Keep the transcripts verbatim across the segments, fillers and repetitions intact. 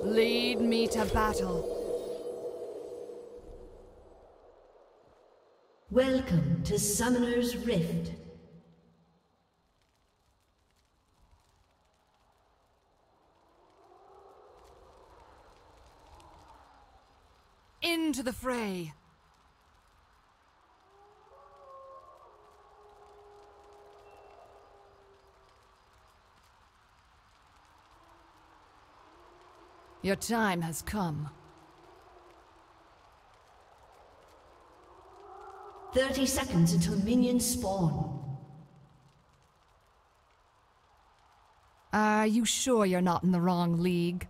Lead me to battle. Welcome to Summoner's Rift. Into the fray. Your time has come. Thirty seconds until minions spawn. Are you sure you're not in the wrong league?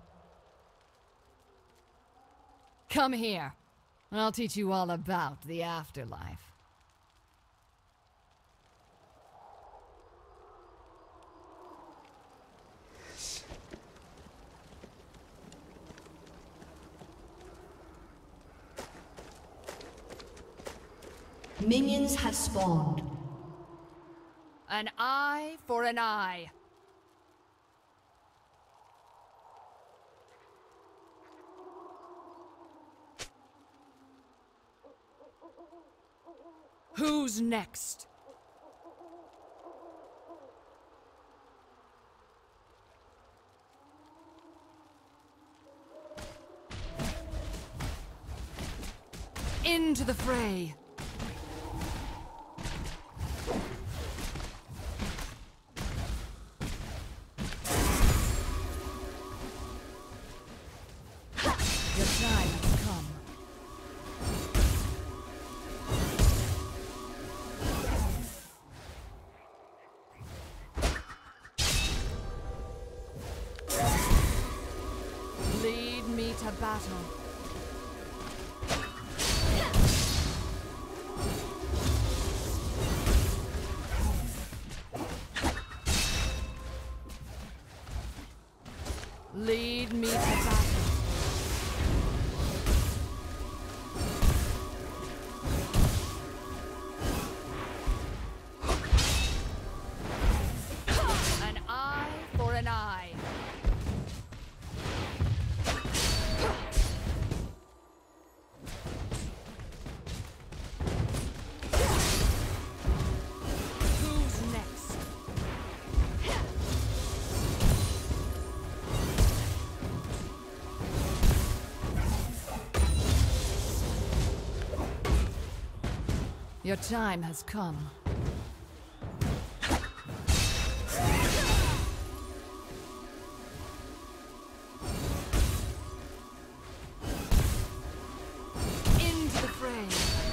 Come here, and I'll teach you all about the afterlife. Minions have spawned. An eye for an eye. Who's next? Into the fray. Your time has come. Lead me to battle. Lead me to battle. An eye for an eye. Who's next? Your time has come. Into the fray.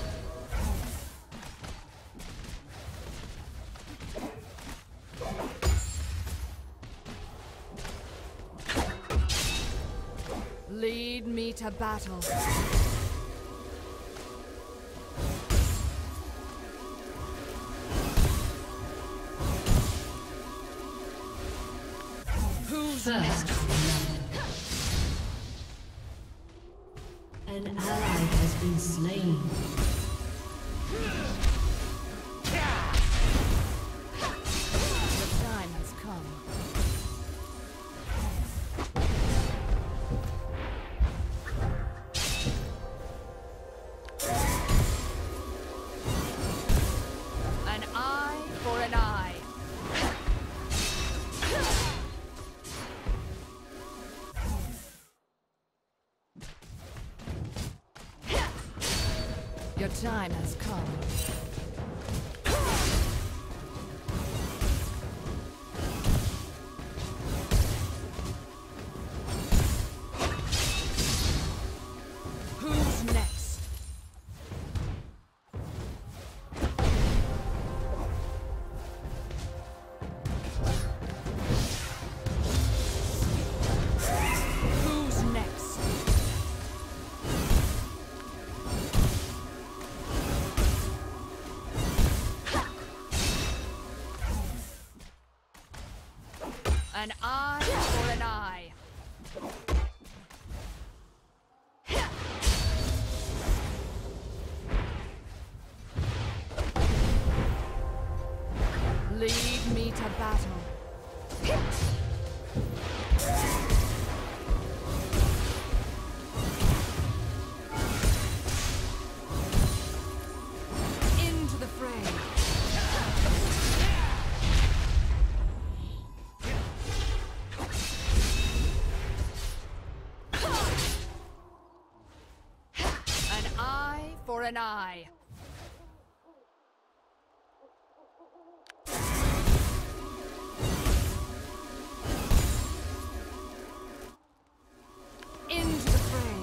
Lead me to battle. Who's First blood. An ally has been slain. Your time has come. An eye for an eye. Your time has come. Who's next? Who's next? an eye. Into the fray.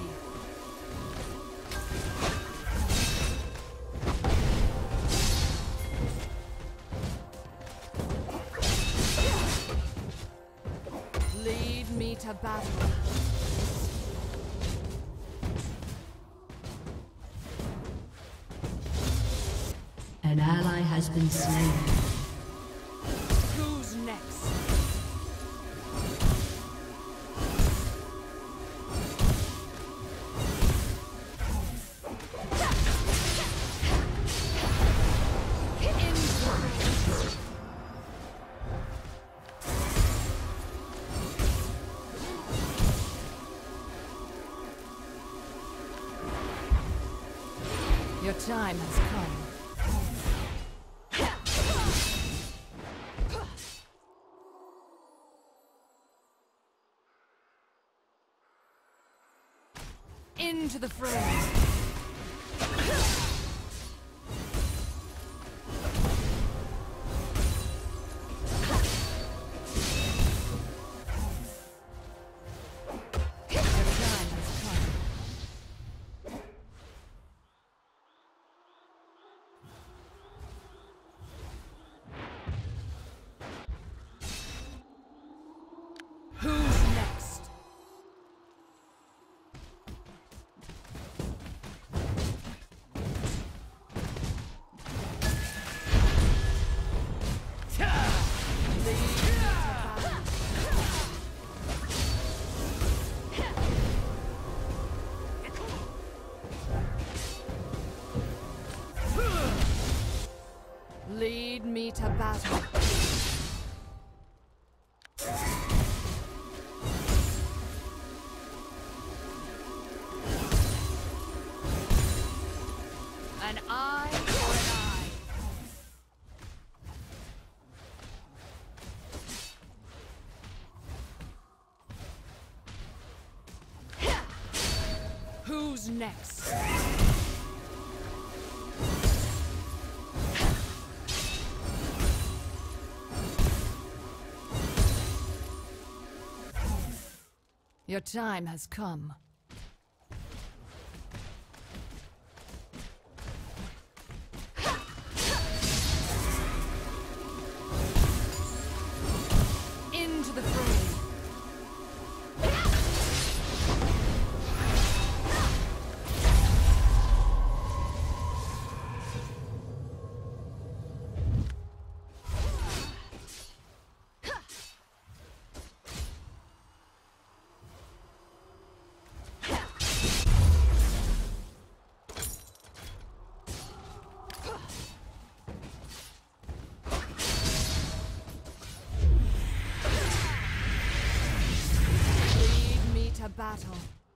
Lead me to battle. An ally has been slain. Who's next? Your time has come. Into the fray. Your time has come. Who's next? Lead me to battle. An eye for an eye. Who's next? Your time has come. Into the fray. Battle.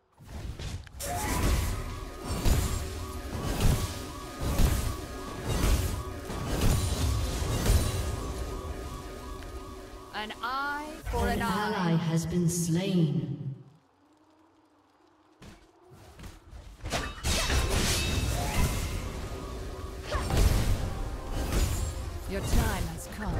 An eye for an, an eye. ally has been slain. Your time has come.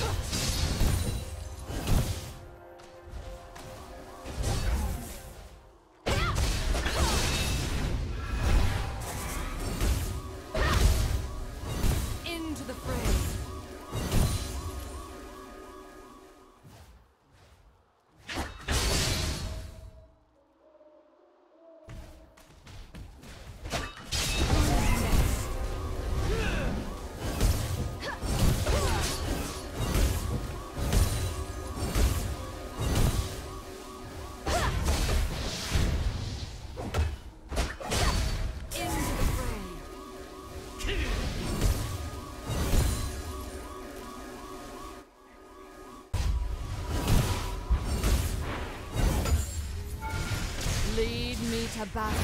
Lead me to battle.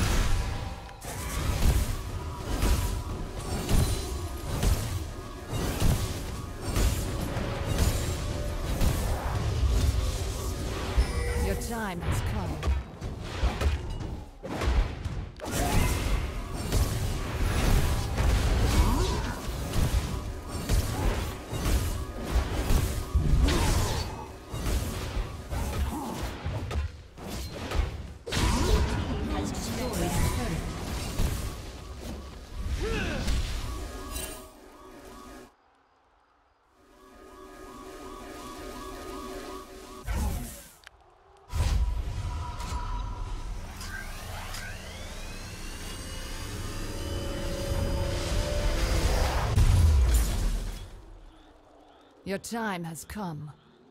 Your time has come. Your time has come.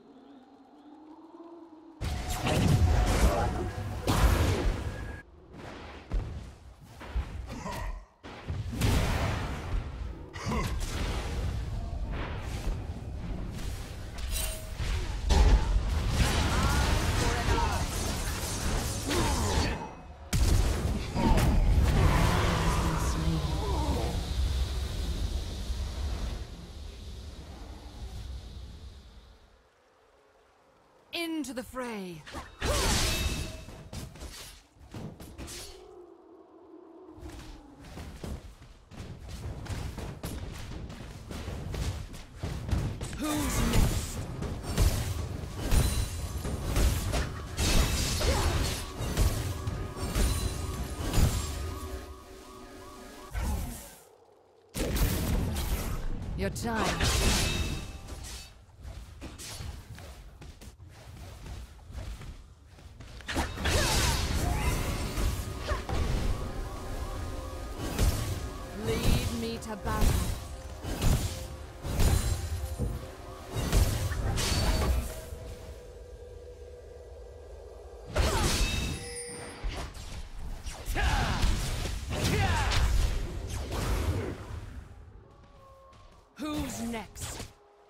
Into the fray. Who's next? Your time. To battle. Who's next?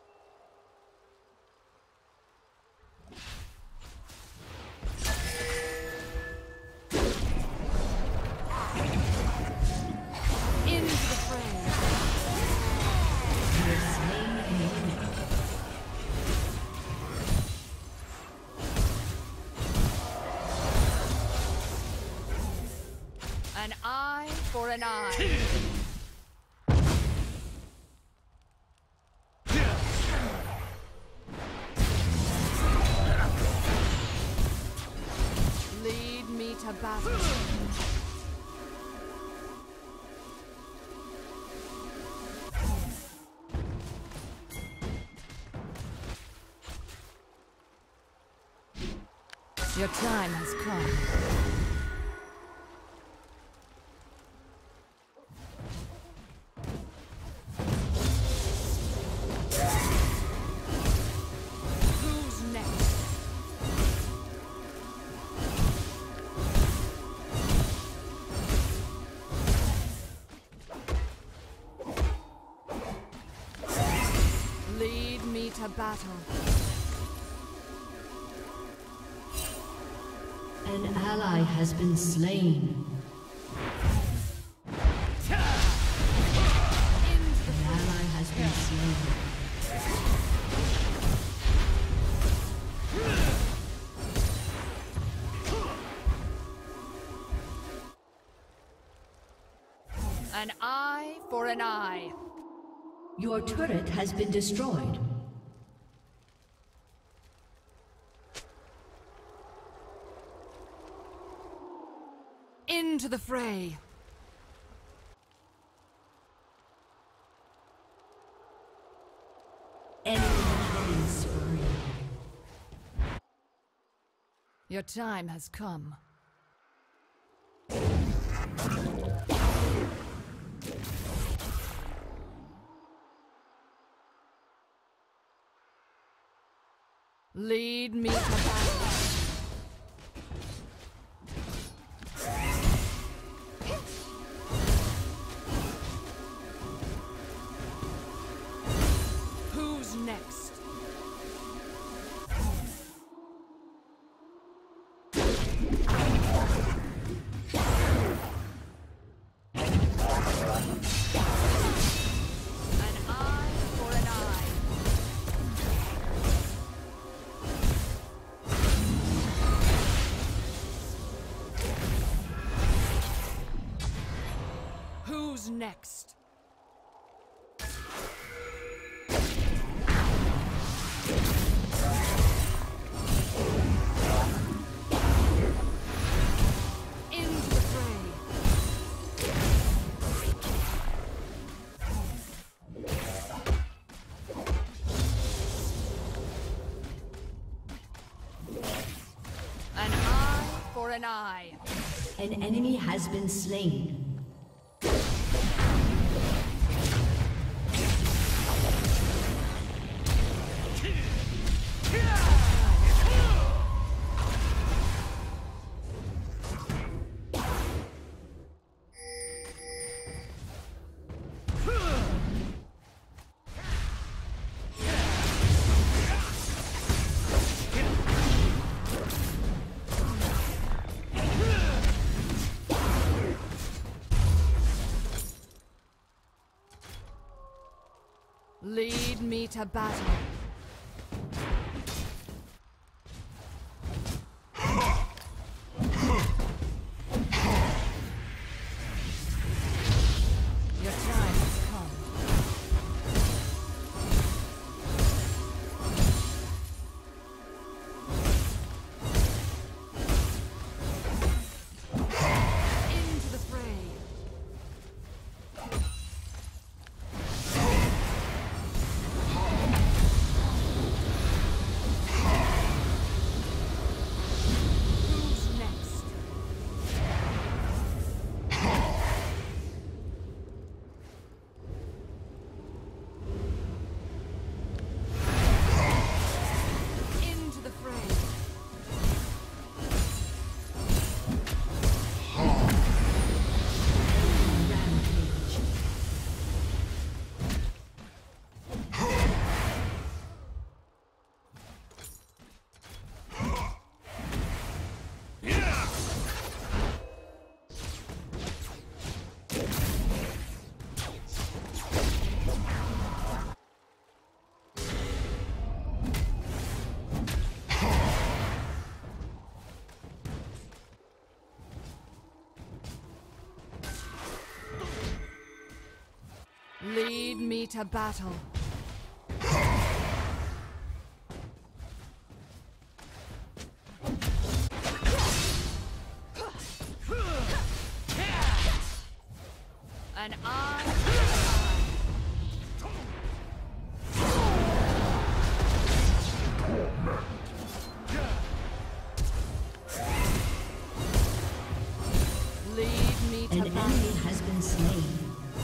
An eye for an eye. Lead me to battle. Your time has come. Lead me to battle. An ally has been slain. An ally has been slain. An eye for an eye. Your turret has been destroyed. Into the fray. Enemy killing spree. Your time has come. Lead me to battle. Who's next? An eye for an eye. Who's next? Into the fray. An eye for an eye. An enemy has been slain. Lead me to battle. Your time has come. Into the fray. Who's next? Into the fray. Rampage. Lead me to battle. An eye for an eye. Lead me to An battle. enemy has been slain.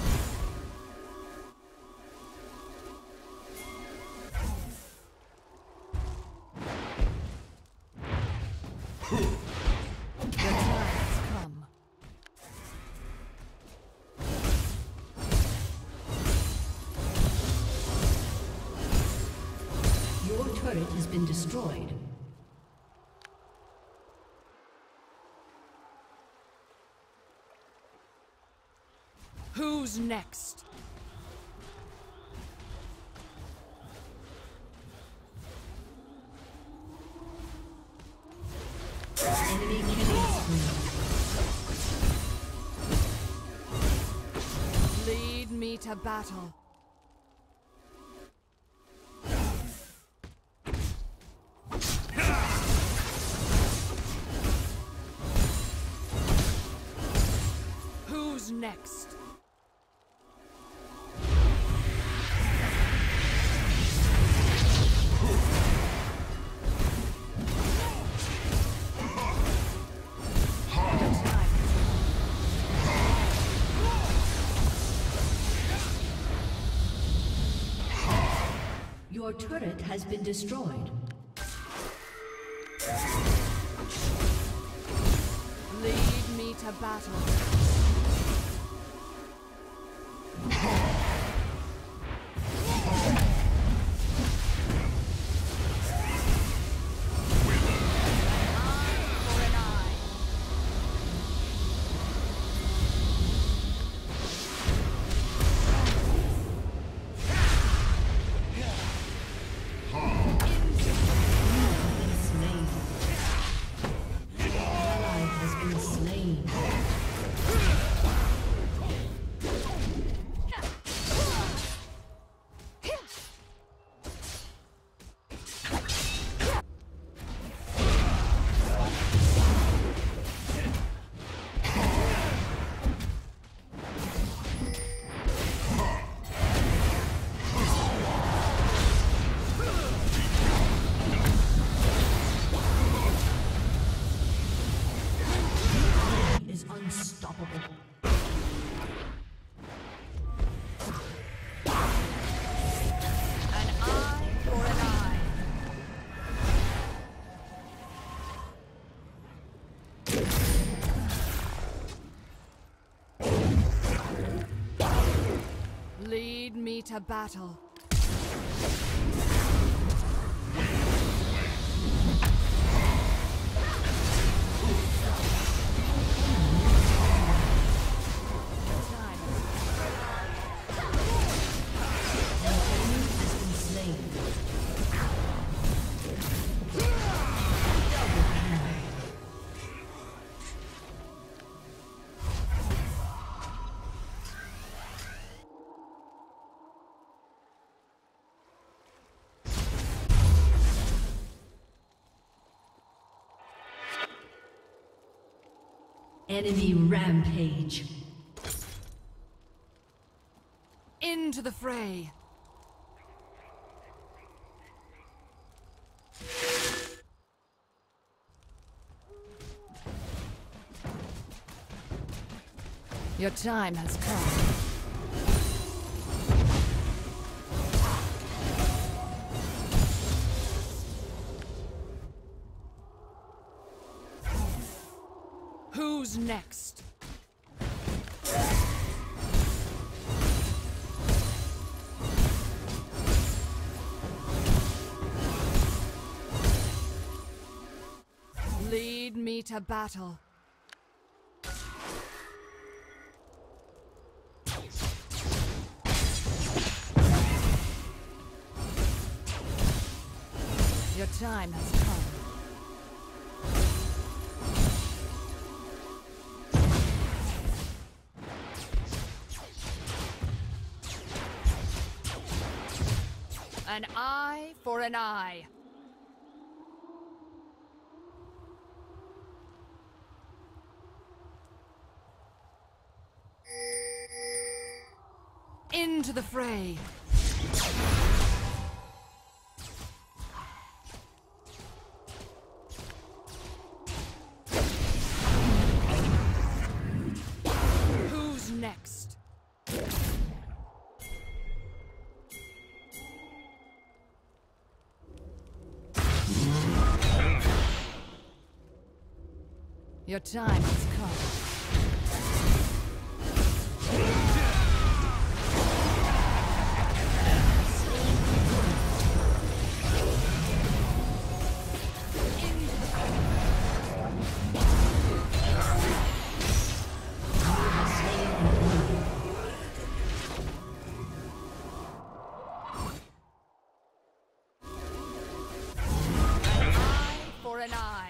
Your time has come. Your turret has been destroyed. Who's next? Enemy killing spree. Lead me to battle. Who's next? Your turret has been destroyed. Lead me to battle. Slain. Ally has been slain. Is unstoppable. An eye for an eye. Lead me to battle. Time. Enemy rampage. Into the fray. Your time has come. Who's next? Lead me to battle. Your time has come. An eye for an eye. Into the fray. Who's next? Your time has come. An eye.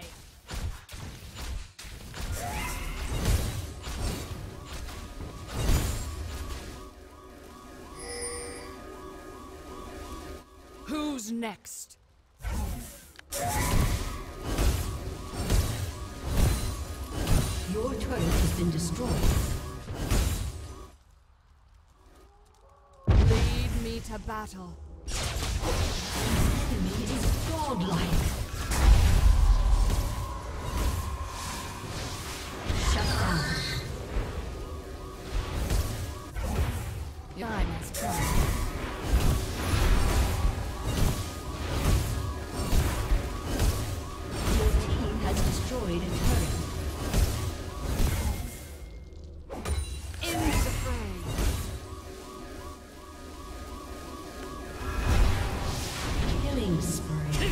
Who's next? Your turret has been destroyed. Lead me to battle. The enemy is godlike. Your time has come. Your team has destroyed a turret. Into the fray. Killing spree.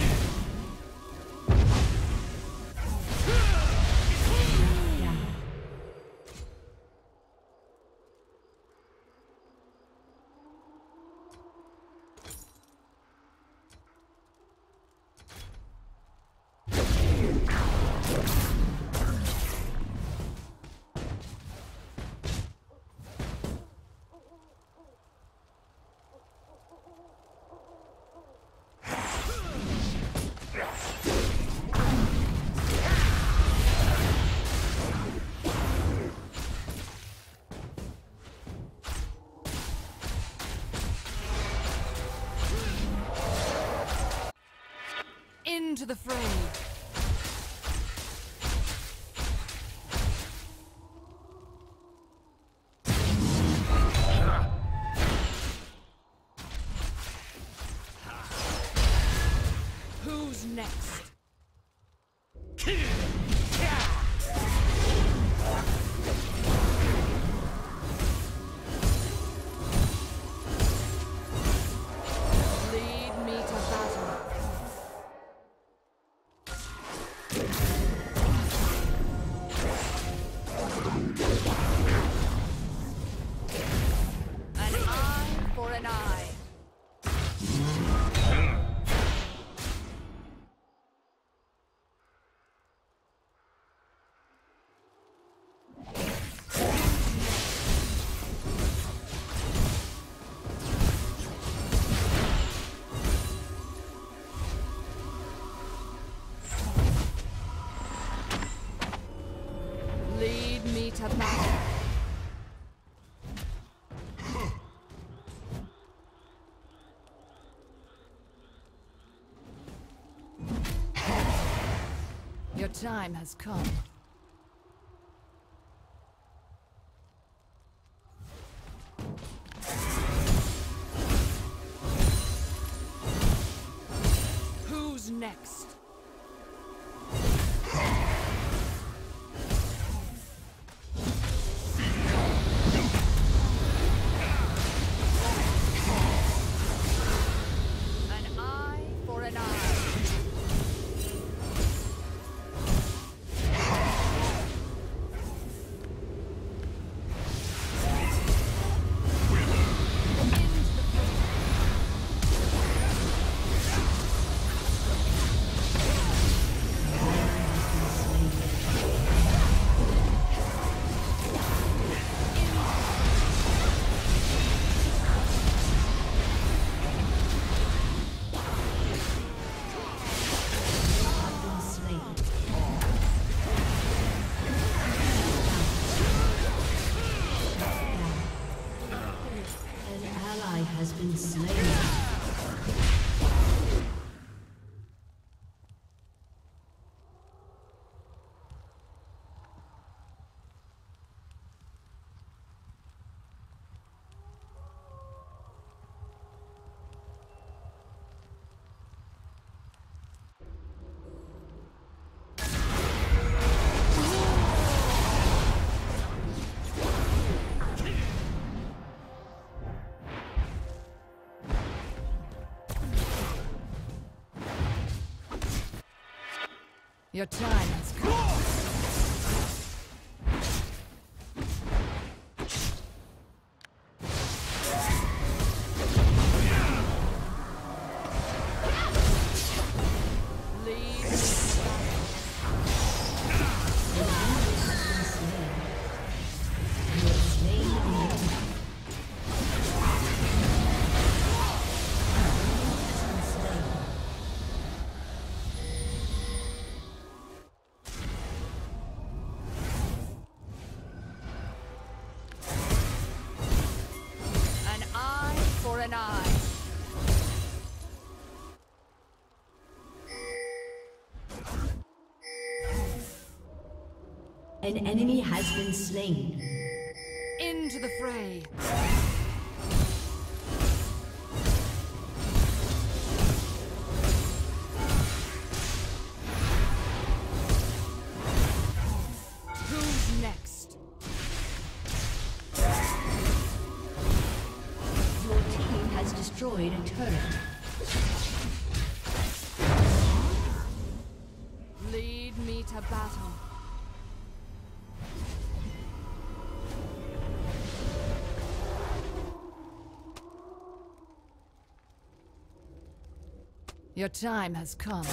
Into the fray. Who's next? Lead me to battle. me to battle. Your time has come. Who's next? An eye for an eye. Has been slain. Your time has come. An eye. An enemy has been slain. Into the fray. Who's next? Destroyed a turret. Lead me to battle. Your time has come.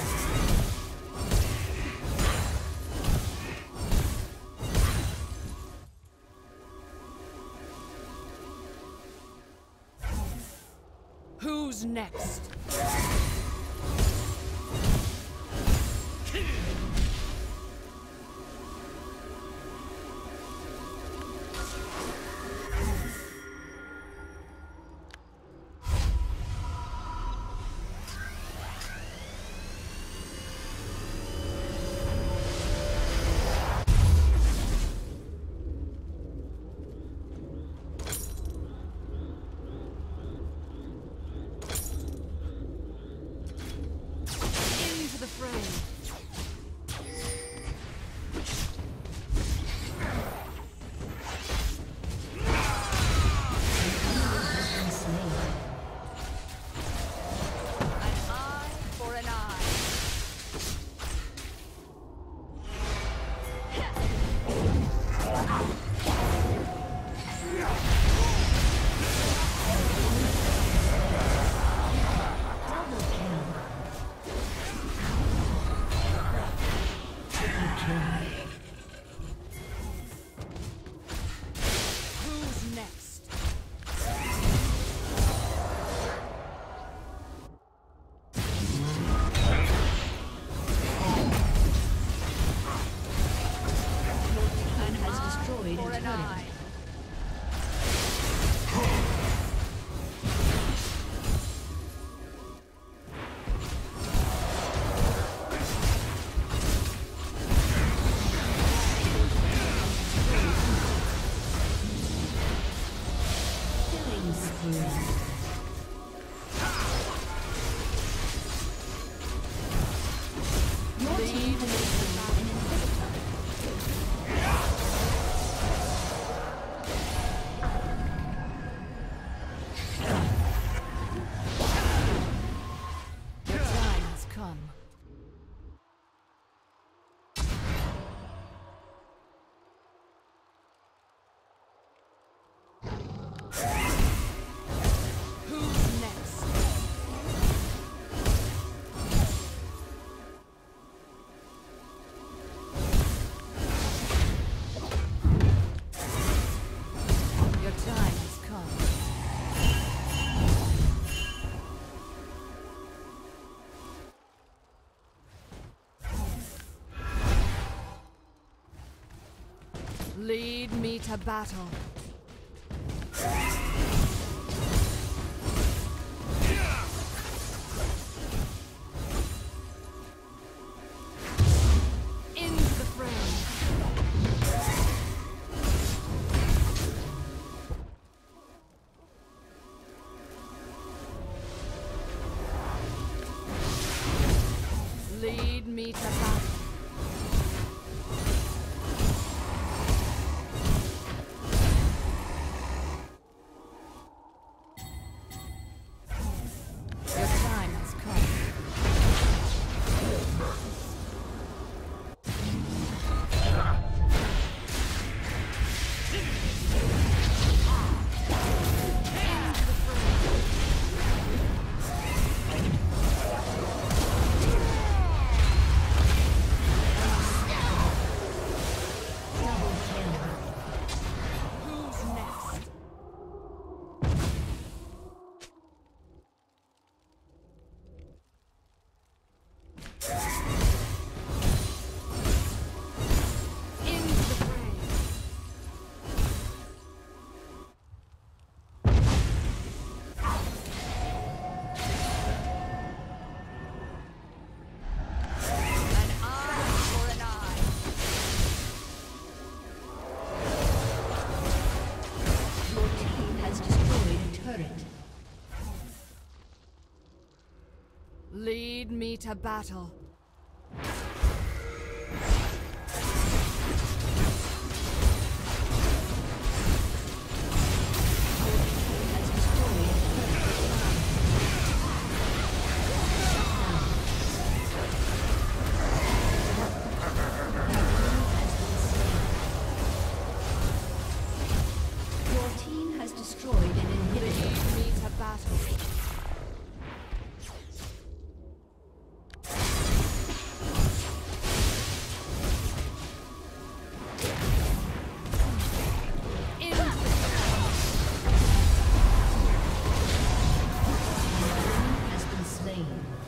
Who's next? The fray. for an eye. Killing spree. Your team has slain an inhibitor. The time has come. Who's next? Your time has come. Lead me to battle. Into the fray. Lead me to battle. Your time has come. Into the fray. Double kill. Who's next? Into the fray. An eye for an eye. Your team has destroyed a turret. Lead me to battle. Has destroyed a turret. Your team has destroyed an inhibitor. Lead me to battle. Into the Has been slain.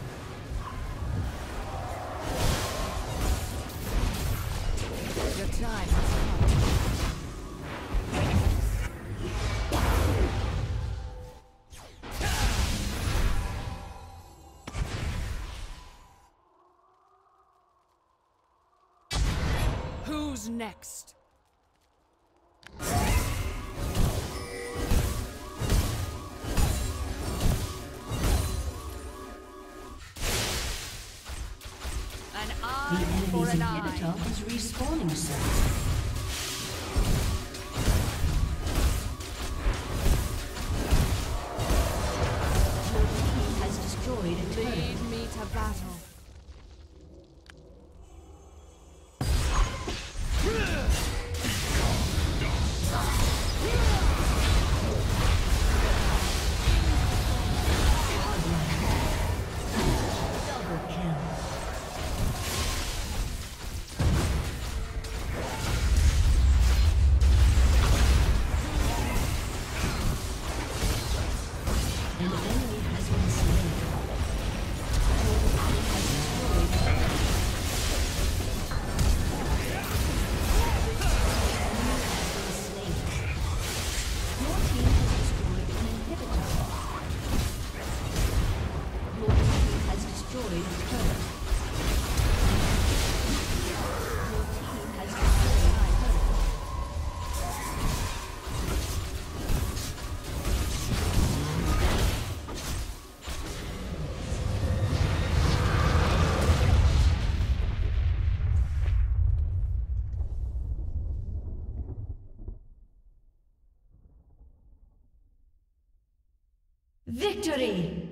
Your time has come. Who's next? An The eye for enemy's an eye. inhibitor is respawning soon. Your team has destroyed a turret. Lead me to battle. Double kill. Victory!